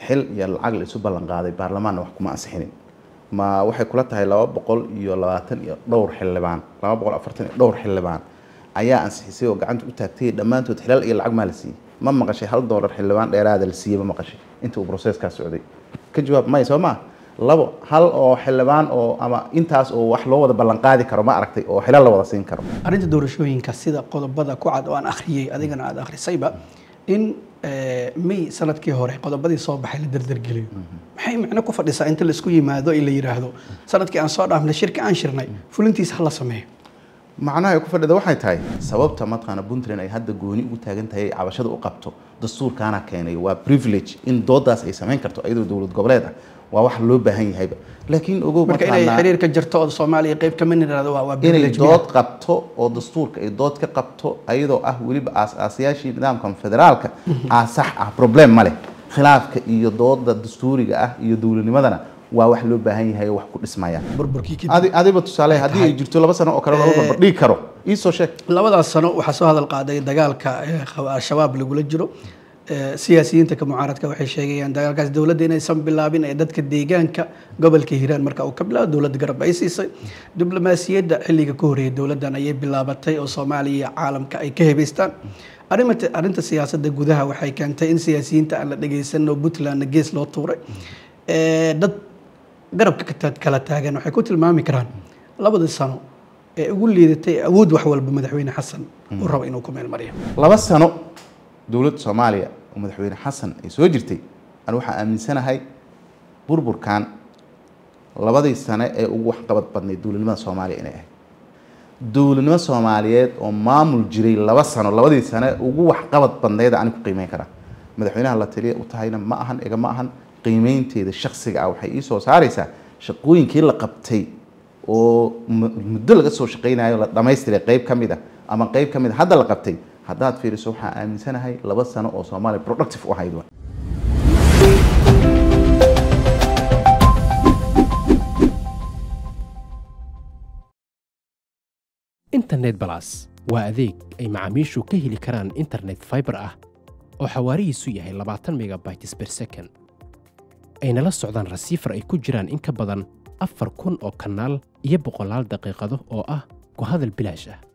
xil iyo lacag la isu ballan qaaday baarlamaanna wax kuma ansixinin ma waxay kula tahay 220 iyo dhowr xildhibaan 240 iyo dhowr xildhibaan ayaa ansixisay oo gacanta u taagtay dhammaantood xilal iyo lacag ma la siiyay ma maqashay $1 xildhibaan dheeraad la siiyay ma maqashay inta uu process-ka socday ka jawaab ma isoo labo hal oo xildhibaan oo ama intaas oo wax loo wada ballan qaadi karo ma aragtay oo xilal la wada siin karo arinta doorashooyinka sida qodobada ku cad oo aan akhriyay adigana aad akhrisayba in may sanadkii hore qodobadii soo baxay la dardargeliyo maxay macna ku fadhisaa inta la isku yimaado in la yiraahdo sanadkii aan soo dhaafnay shirka aan shirnay fulintiisa hal la sameeyo macnaha ay ku fadhida waxay tahay sababta matqana Puntland ay hadda gooni ugu taagan tahay cabashada u qabto dastuurkaana keenay waa privilege in doodaas ay sameyn karto ayadoo dawlad goboleed ah waa wax loo baahan yahay laakiin ogow marka inay xiriir ka jirto oo Soomaaliya qayb ka mid ah waa privilege dood qabto oo dastuurka ay dood ka qabto ayadoo ah waliba aas-aasayaashii nidaamka federaalka sax ah problem male khilaafka iyo dooda dastuuriga ah iyo dawladnimadana waa wax loo baahan yahay wax ku dhismaya burburkii adiba tusaale hadii ay jirto 2 sano oo kale loo barbardhigi karo soo sheeg 2 sano waxa soo hadal qaaday dagaalka shabaab lagula jiro siyaasiyiinta ka mucaaradka waxay sheegayaan dagaalkaas dawladda inaysan bilaabin ee dadka deegaanka gobolka Hiiraan marka uu ka bilaabo dawladda garab ay siisay diblomaasiyadda xilliga ka horeeyay dawladdan ayay bilaabatay oo Soomaaliya caalamka ay ka hebeystaan arinta siyaasadda gudaha waxay keentay in siyaasiyiinta aan la dhageysan oo Puntland gees loo tuuray dad garabka kala taagan waxay ku tilmaami karaan 2 sano ee ugu liidatay awood wax walba madaxweyne xasan uu rabo inuu ku meel mariyo 2 sano dawladda Soomaaliya oo madaxweyne xasan ay soo jirtay aan waxa aaminsanahay burburkan 2 sano ee ugu wax qabad badnay dawladnimada Soomaaliya inay ahayd dawladnimada Soomaaliyeed oo maamul jiray 2 sano 2 sano ugu wax qabad badneed aan ku qiimeyn karaa madaxweynaha la taliye u tahayna ma ahan iga ma ahan qiimeynteeda shakhsiga ah waxay soo saaraysaa shaqooyinkii la qabtay oo muddo laga soo shaqeynayo la dhameystiray qayb kamid ah ama qayb kamid hadda la qabtay haddaad fiiriso waxa aaminsanahay 2 sano oo Soomaaliya productive u ahayd internet plus waa adeeg ay macaamiishu ka heli karaan internet fiber ah oo xawaarihiisu yahay 20 megabytes per second ayna la socdaan receiver ay ku jiraan in ka badan 4,000 oo kanaal iyo 100 daqiiqado oo ah ku hadal bilaash ah